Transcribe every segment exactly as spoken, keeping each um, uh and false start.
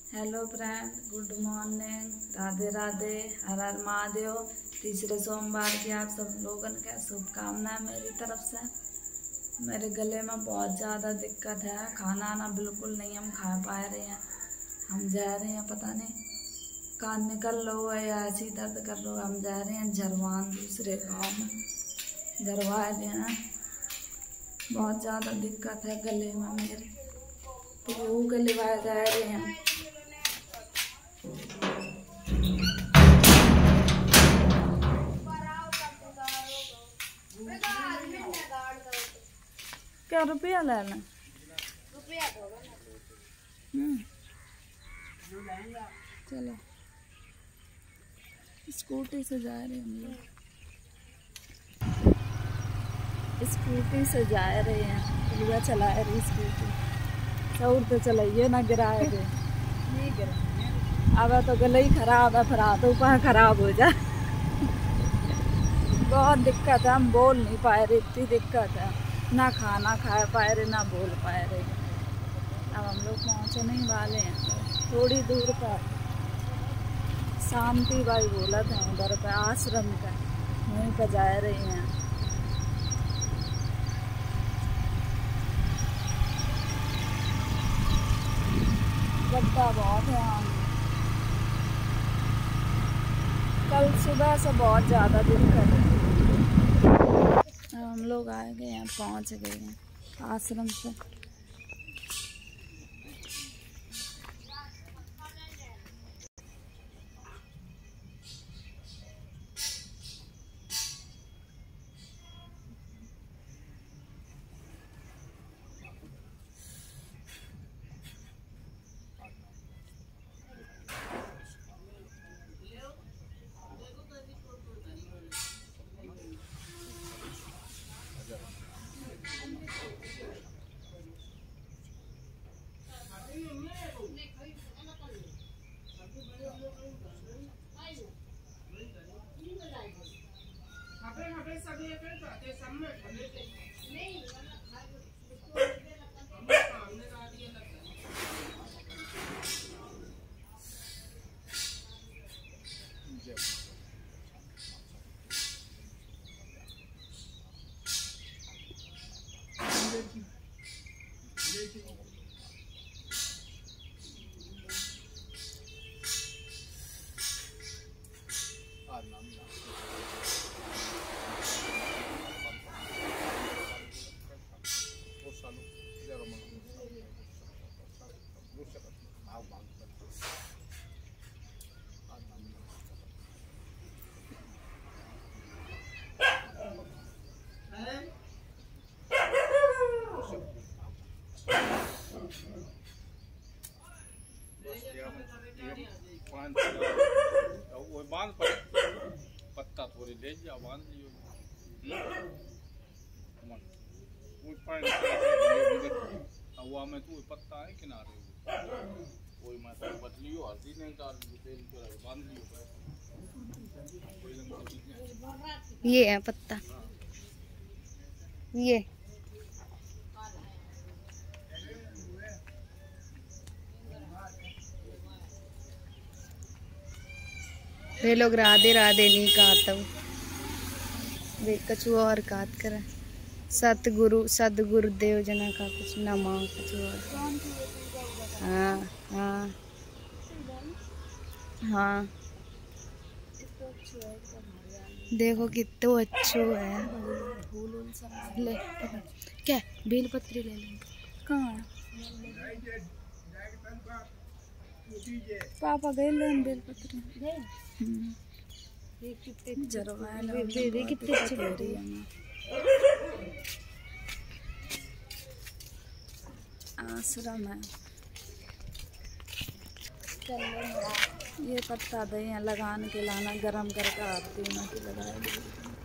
Hello friend, good morning, Radhe Radhe, Har Har Mahadev. तीसरे सोमवार की आप सब लोगों के शुभकामनाएं मेरी तरफ से। मेरे गले में बहुत ज़्यादा दिक्कत है, खाना आना बिल्कुल नहीं हम खा पा रहे हैं। हम जा रहे हैं, पता नहीं कान निकल लो है या ऐसी दर्द कर लो। हम जा रहे हैं झरवान, दूसरे गाँव में झरवा रहे हैं। बहुत ज़्यादा दिक्कत है गले में मेरे, तो वो के लिए जा रहे हैं। क्या रुपया लेना? हम्म चलो, स्कूटी से जा रहे हैं हम लोग, स्कूटी से जा रहे हैं। लिया चला रही स्कूटी, सौर तो चलाइए ना, गिराए दे। अब तो गले ही खराब है, फिर हाथों पर खराब हो जाए। बहुत दिक्कत है, हम बोल नहीं पाए रहे, इतनी दिक्कत है। ना खाना खा पाए रहे, ना बोल पाए रहे। अब हम लोग पहुँचने ही वाले हैं, थोड़ी दूर पर शांति बाई बोला था उधर पे आश्रम का, वहीं पर जा रहे हैं। गड्ढा बहुत है आगे। कल सुबह से बहुत ज़्यादा दिक्कत है। हम लोग आ गए हैं, पहुंच गए हैं आश्रम से। बांध पर पत्ता थोड़ी ले जा, बांध लियो। हवा में तो पत्ता है किनारे, कोई मत बदलियो, हल्दी नहीं डाल तेल पर बांध लियो। ये है पत्ता, ये वे लोग राधे राधे नहीं कहता हूँ, वे कछुआ और काट कर सतगुरु सदगुरुदेव जना का कुछ नमा कछुआ। हाँ हाँ हाँ, देखो कितना अच्छो है। ले क्या बेलपत्री ले लेंगे? कहाँ पापा गए लेन बेलपत्री? दे कितने अच्छी लग रही है। आश्रम है, ये पत्ता दे हैं लगाने के लाना, गरम करके आती हूँ कि लगाए।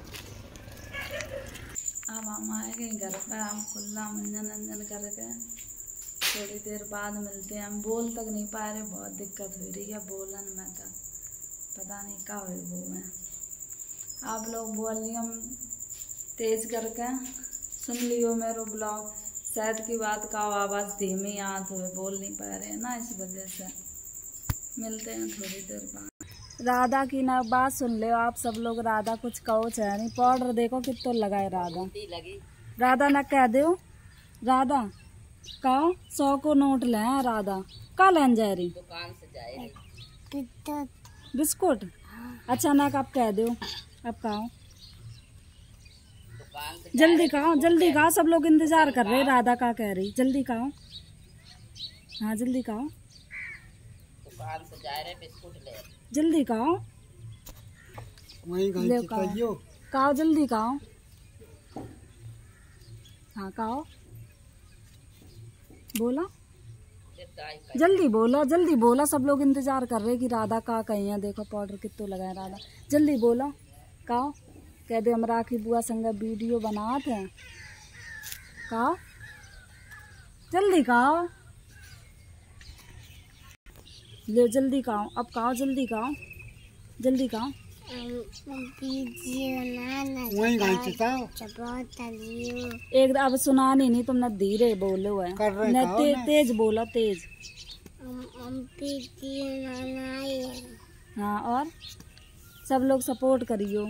अब हम आएंगे घर पर, हम कुल्ला मंजन अंजन करके थोड़ी देर बाद मिलते हैं। हम बोल तक नहीं पा रहे, बहुत दिक्कत हो रही है बोलन में तक, पता नहीं क्या हुई वो में। आप लोग वॉल्यूम तेज करके सुन लियो मेरो ब्लॉग। शायद की बात का आवाज़ धीमी आत हुए, बोल नहीं पा रहे हैं ना, इस वजह से। मिलते हैं थोड़ी देर बाद। राधा की ना बात सुन ले आप सब लोग। राधा कुछ कहो चाहे नहीं। पाउडर देखो कितो लगाए राधा। राधा ना कह दो राधा का सौ को नोट ले राधा का लेन जा रही दुकान से जाए बिस्कुट। अच्छा ना आप कह दो अब कहो जल्दी कहो जल्दी कहो सब लोग इंतजार कर रहे। राधा का कह रही जल्दी कहो। हाँ जल्दी कहो दुकान से जा रहे बिस्कुट ले जल्दी कहो ले कहो कहो जल्दी कहो। हाँ कहो बोला जल्दी बोला जल्दी बोला सब लोग इंतजार कर रहे कि राधा का कहीं है। देखो पाउडर कितो लगाए राधा जल्दी बोला कहो कह दे हम राखी बुआ संग वीडियो बनाते हैं। कहो जल्दी कहो ले जल्दी कहो अब कहो जल्दी कहो जल्दी कहो एक अब सुनानी नहीं तुमने धीरे बोलो है न ते, तेज बोलो तेज। हाँ और सब लोग सपोर्ट करियो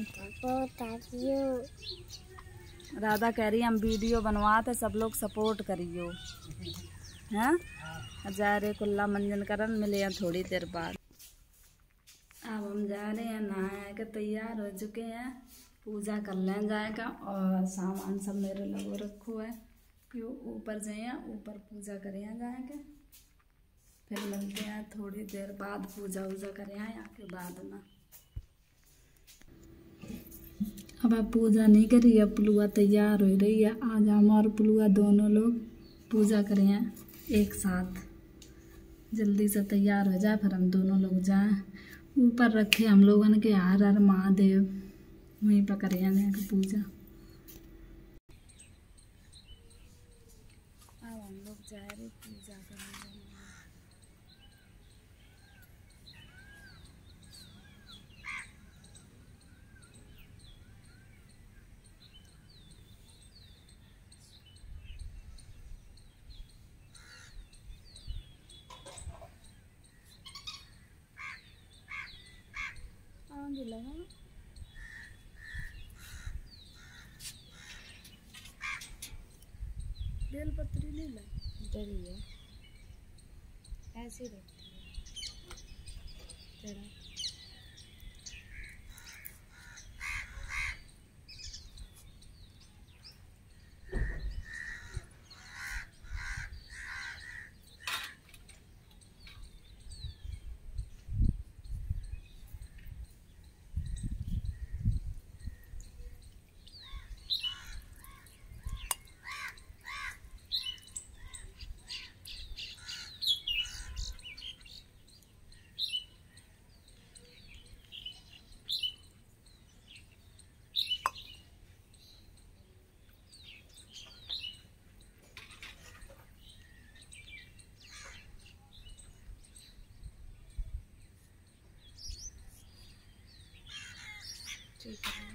राधा कह रही हम वीडियो बनवाते सब लोग सपोर्ट करियो। हैं जा रहे कुल्ला मंजन करन मिले हैं थोड़ी देर बाद। अब हम जा रहे हैं नहा के तैयार हो चुके हैं पूजा कर लें जाएगा और सामान सब मेरे लगो रखो है क्यों ऊपर जाए ऊपर पूजा करें जाएगा। फिर मिलते हैं थोड़ी देर बाद पूजा वूजा करें आके बाद में। अब आप पूजा नहीं करी अब पुलुआ तैयार हो रही है। आज हम और पुलुआ दोनों लोग पूजा करें एक साथ। जल्दी से तैयार हो जाए फिर हम दोनों लोग जाएं ऊपर रखे हम लोगों के हर हर महादेव वहीं पर करें पूजा। अब हम लोग जा रहे पूजा करने। बेल पत्री नहीं लाई डरी है ऐसे रखती है तेरा। ठीक है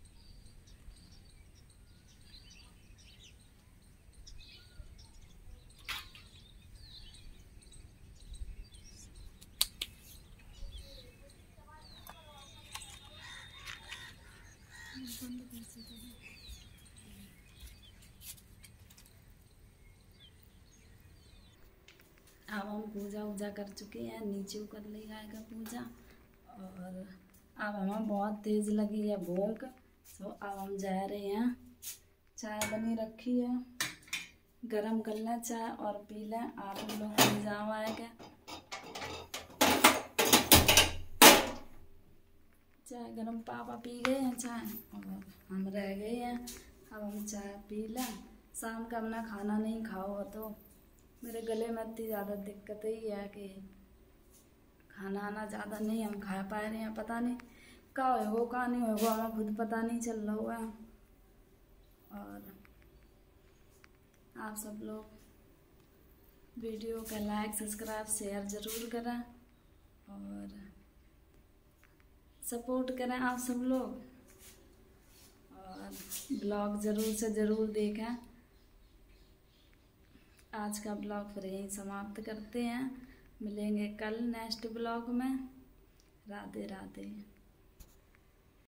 अब हम पूजा वूजा कर चुके हैं नीचे कर ली गाय का पूजा और अब हमें बहुत तेज़ लगी है भूख तो अब हम जा रहे हैं। चाय बनी रखी है गरम कर लें चाय और पी लें। आप लोग भी जावा है क्या चाय गरम पापा पी गए हैं चाय और हम रह गए हैं। अब हम चाय पी लें। शाम का हमने खाना नहीं खाओ तो मेरे गले में इतनी ज़्यादा दिक्कत ही है कि खाना आना ज़्यादा नहीं हम खा पा रहे हैं। पता नहीं का हो का नहीं होगा हमें खुद पता नहीं चल रहा हुआ। और आप सब लोग वीडियो का लाइक सब्सक्राइब शेयर ज़रूर करें और सपोर्ट करें आप सब लोग और ब्लॉग ज़रूर से ज़रूर देखें। आज का ब्लॉग फिर यहीं समाप्त करते हैं। मिलेंगे कल नेक्स्ट ब्लॉग में। राधे राधे।